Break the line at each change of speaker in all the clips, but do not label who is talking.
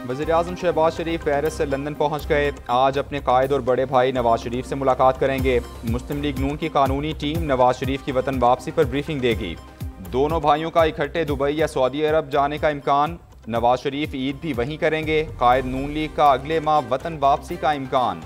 वज़ीर-ए-आज़म शहबाज शरीफ पेरिस से लंदन पहुँच गए। आज अपने कायद और बड़े भाई नवाज शरीफ से मुलाकात करेंगे। मुस्लिम लीग नून की कानूनी टीम नवाज शरीफ की वतन वापसी पर ब्रीफिंग देगी। दोनों भाइयों का इकट्ठे दुबई या सऊदी अरब जाने का इम्कान। नवाज शरीफ ईद भी वहीं करेंगे। कायद नून लीग का अगले माह वतन वापसी का इम्कान।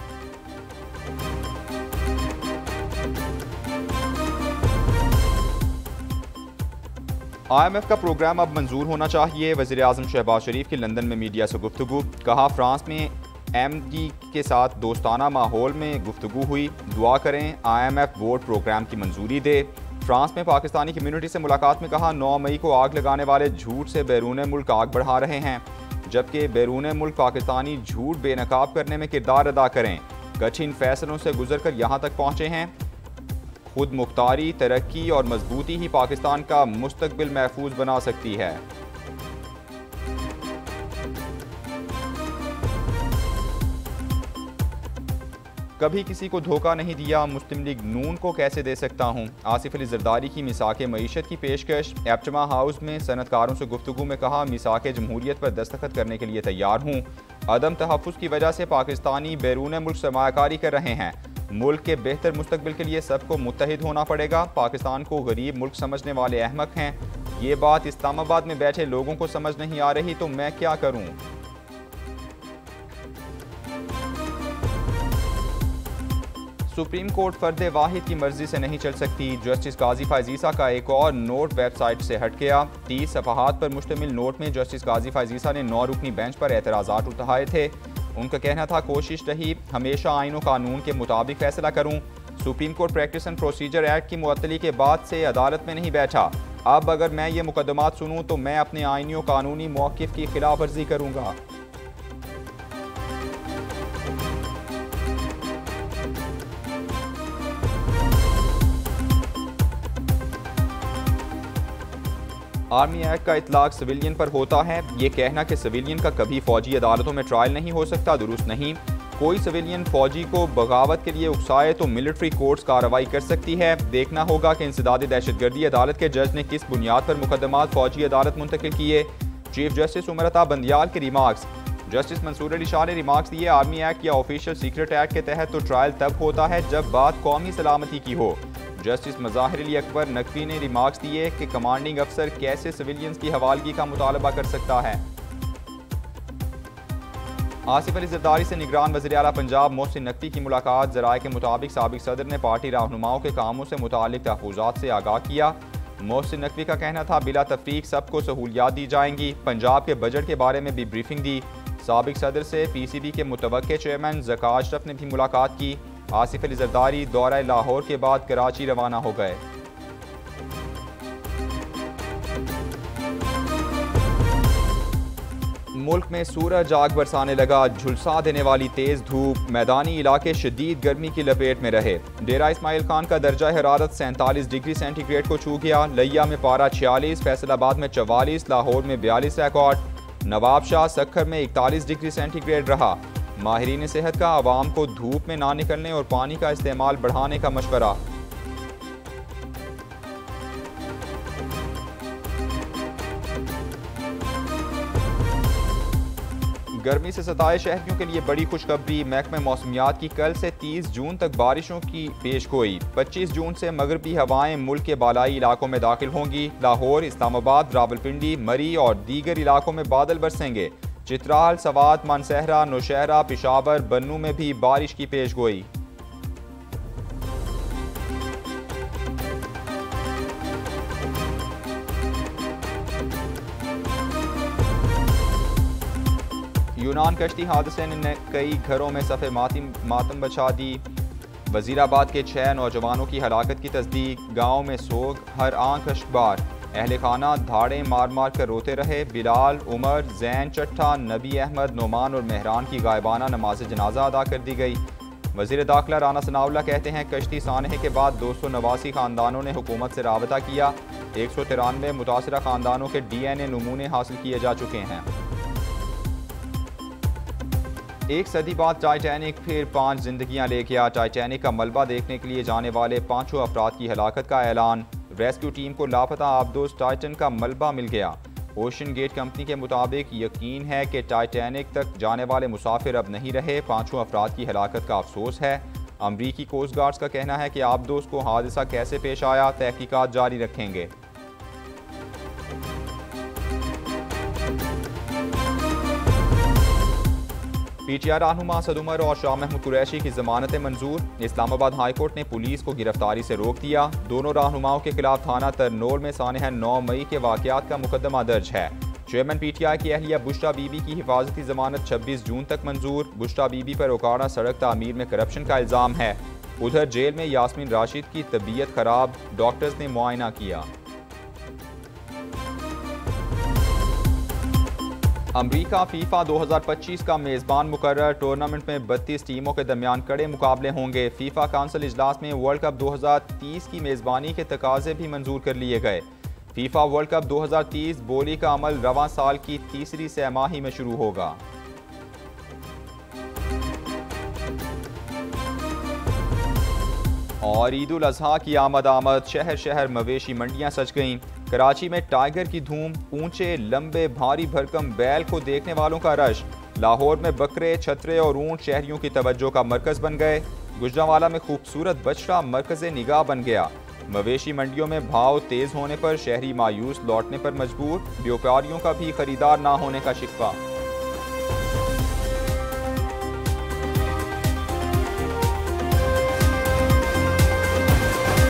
IMF का प्रोग्राम अब मंजूर होना चाहिए। वज़ीर-ए-आज़म शहबाज शरीफ की लंदन में मीडिया से गुफ्तगू। कहा, फ्रांस में MD के साथ दोस्ताना माहौल में गुफ्तगू हुई। दुआ करें IMF वोट प्रोग्राम की मंजूरी दे। फ्रांस में पाकिस्तानी कम्युनिटी से मुलाकात में कहा, 9 मई को आग लगाने वाले झूठ से बैरून मुल्क आग बढ़ा रहे हैं, जबकि बैरून मुल्क पाकिस्तानी झूठ बेनकाब करने में किरदार अदा करें। कठिन फैसलों से गुजर कर यहाँ तक पहुँचे हैं। खुद मुख्तारी, तरक्की और मजबूती ही पाकिस्तान का मुस्तकबिल महफूज बना सकती है। कभी किसी को धोखा नहीं दिया, मुस्लिम लीग नून को कैसे दे सकता हूँ। आसिफ अली जरदारी की मिसाक मईशत की पेशकश। एप्टमा हाउस में सनतकारों से गुफ्तगू में कहा, मिसाक जमहूरियत पर दस्तखत करने के लिए तैयार हूँ। अदम तहफ़्फ़ुज़ की वजह से पाकिस्तानी बैरून मुल्क सरमायाकारी कर रहे हैं। मुल्क के बेहतर मुस्तकबिल के लिए सबको मुत्तहिद होना पड़ेगा। पाकिस्तान को गरीब मुल्क समझने वाले अहमक हैं। ये बात इस्लामाबाद में बैठे लोगों को समझ नहीं आ रही तो मैं क्या करूं। सुप्रीम कोर्ट फर्द वाहिद की मर्जी से नहीं चल सकती। जस्टिस गाजी फायजीसा का एक और नोट वेबसाइट से हट गया। 30 सफ़हात पर मुश्तमिल नोट में जस्टिस गाजी फायजीसा ने 9 रुकनी बेंच पर एतराज़ात उठाए थे। उनका कहना था, कोशिश रही हमेशा आईन और कानून के मुताबिक फैसला करूं। Supreme court practice and procedure act की मुअत्तली के बाद से अदालत में नहीं बैठा। अब अगर मैं ये मुकदमात सुनूं तो मैं अपने आईनी और कानूनी मौक़िफ़ की खिलाफ वर्जी करूंगा। आर्मी एक्ट का इतलाक सिविलियन पर होता है। ये कहना कि सिविलियन का कभी फौजी अदालतों में ट्रायल नहीं हो सकता, दुरुस्त नहीं। कोई सिविलियन फौजी को बगावत के लिए उकसाए तो मिलिट्री कोर्ट्स कार्रवाई कर सकती है। देखना होगा कि इंसदादी दहशतगर्दी अदालत के जज ने किस बुनियाद पर मुकदमात फौजी अदालत मुंतकिल किए। चीफ जस्टिस उमर अता बंदियाल के रिमार्क्स। जस्टिस मंसूर अली शाह ने रिमार्क्स दिए, आर्मी एक्ट या ऑफिशियल सीक्रेट एक्ट के तहत तो ट्रायल तब होता है जब बात कौमी सलामती की हो। जस्टिस मज़ाहिर अली अकबर नकवी ने रिमार्क्स दिए कि कमांडिंग अफसर कैसे सिविलियंस की हवालगी का मुतालबा कर सकता है। आसिफ अली जरदारी से निगरान वज़ीर आला पंजाब मोहसिन नकवी की मुलाकात। ज़राए के मुताबिक साबिक सदर ने पार्टी रहनुमाओं के कामों से मुतालिक तहफ़्फ़ुज़ात से आगाह किया। मोहसिन नकवी का कहना था, बिला तफरीक सबको सहूलियात दी जाएंगी। पंजाब के बजट के बारे में भी ब्रीफिंग दी। साबिक सदर से PCB के मुतवक्के चेयरमैन ज़का अशरफ ने भी मुलाकात की। आसिफ अली जरदारी दौरा लाहौर के बाद कराची रवाना हो गए। मुल्क में सूरज आग बरसाने लगा। झुलसा देने वाली तेज धूप। मैदानी इलाके शदीद गर्मी की लपेट में रहे। डेरा इस्माइल खान का दर्जा हरारत 47 डिग्री सेंटीग्रेड को छू गया। लिया में पारा 46, फैसलाबाद में 44, लाहौर में 42 रिकॉर्ड। नवाबशाह सक्खर में 41 डिग्री सेंटीग्रेड रहा। माहिरीन सेहत का आवाम को धूप में ना निकलने और पानी का इस्तेमाल बढ़ाने का मशवरा। गर्मी से सताए शहरियों के लिए बड़ी खुशखबरी। महकमे मौसमियात की कल से 30 जून तक बारिशों की पेशगोई। 25 जून से मगरबी हवाएं मुल्क के बालाई इलाकों में दाखिल होंगी। लाहौर, इस्लामाबाद, रावलपिंडी, मरी और दीगर इलाकों में बादल बरसेंगे। चित्राल, सवात, मानसहरा, नौशहरा, पेशावर, बन्नू में भी बारिश की पेशगोई। यूनान कश्ती हादसे ने कई घरों में सफ़े मातम बचा दी। वजीराबाद के 6 नौजवानों की हलाकत की तस्दीक। गाँव में सोग, हर आंख अश्कबार। अहले खाना धाड़े मार मार कर रोते रहे। बिलाल, उमर, जैन चट्टा, नबी अहमद, नोमान और मेहरान की गायबाना नमाज जनाजा अदा कर दी गई। वज़ीर दाखिला राना सनाउल्लाह कहते हैं, कश्ती सानहे के बाद 289 ख़ानदानों ने हुकूमत से राबता किया। 193 मुतासरा ख़ानदानों के DNA नमूने हासिल किए जा चुके हैं। एक सदी बाद टाइटैनिक फिर 5 जिंदगियां ले गया। टाइटैनिक का मलबा देखने के लिए जाने वाले 5 अफराद की हलाकत का ऐलान। रेस्क्यू टीम को लापता आबदोज टाइटन का मलबा मिल गया। ओशन गेट कंपनी के मुताबिक यकीन है कि टाइटैनिक तक जाने वाले मुसाफिर अब नहीं रहे। 5 अफराद की हलाकत का अफसोस है। अमरीकी कोस्ट गार्ड्स का कहना है कि आबदोस को हादसा कैसे पेश आया, तहकीकात जारी रखेंगे। पीटीआई रहनुमा असद उमर और शाह महमूद कुरैशी की जमानतें मंजूर। इस्लामाबाद हाई कोर्ट ने पुलिस को गिरफ्तारी से रोक दिया। दोनों रहनुमाओं के खिलाफ थाना तरनोल में सानह 9 मई के वाकयात का मुकदमा दर्ज है। चेयरमैन पीटीआई की अहलिया बुशरा बीबी की हिफाजती जमानत 26 जून तक मंजूर। बुशरा बीबी पर ओकाड़ा सड़क तामीर में करप्शन का इल्ज़ाम है। उधर जेल में यास्मीन राशिद की तबीयत खराब, डॉक्टर्स ने मुआयना किया। अमरीका फीफा 2025 का मेज़बान मुकर्रर। टूर्नामेंट में 32 टीमों के दरमियान कड़े मुकाबले होंगे। फीफा काउंसिल इजलास में वर्ल्ड कप 2030 की मेज़बानी के तकाजे भी मंजूर कर लिए गए। फीफा वर्ल्ड कप 2030 बोली का अमल रवां साल की तीसरी सहमाही में शुरू होगा। और ईद उल अजहा की आमद शहर शहर मवेशी मंडियां सज गईं। कराची में टाइगर की धूम, ऊंचे लंबे भारी भरकम बैल को देखने वालों का रश। लाहौर में बकरे, छतरे और ऊंट शहरियों की तवज्जो का मरकज बन गए। गुजरांवाला में खूबसूरत बछड़ा मरकज़े निगाह बन गया। मवेशी मंडियों में भाव तेज होने पर शहरी मायूस लौटने पर मजबूर। व्यापारियों का भी खरीदार ना होने का शिकवा।